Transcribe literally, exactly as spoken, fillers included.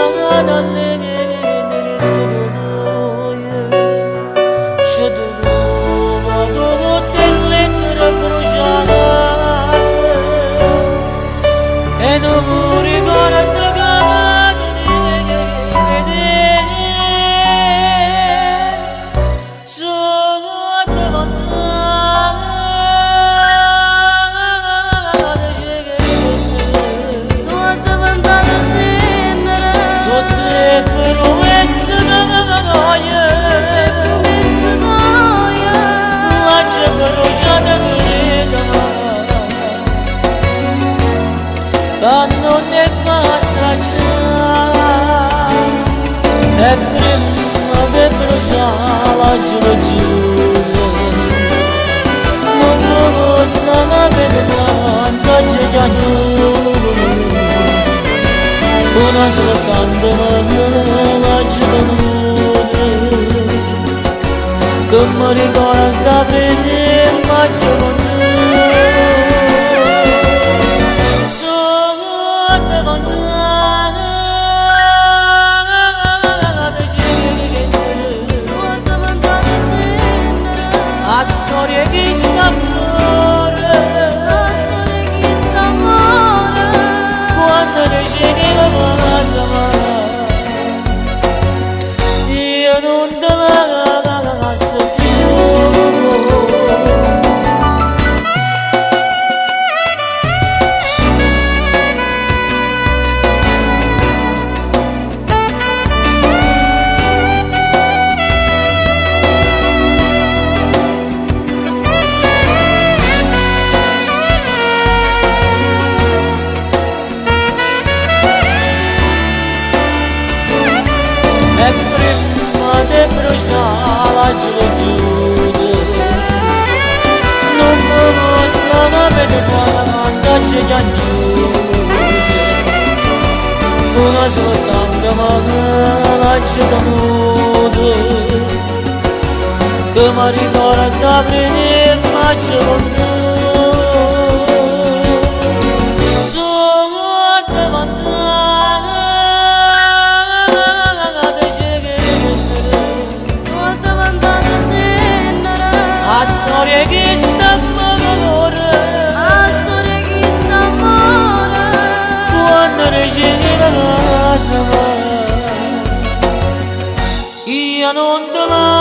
e non ricordo quando te fa stracciare e prima che bruciare la giuratura non lo sa la verità c'è già nulla una sola candela la giuratura che mi ricorda prima giuratura a storia che sta amore, a storia che sta amore, quando riceveva casa io non te la lascio più. De bruciare la giuratura non posso la verità quando c'è già nulla una soltanto ma la giuratura che mi ricorda prima giuratura a storia che sta amore, a storia che sta amore, quando riceve la casa io non te la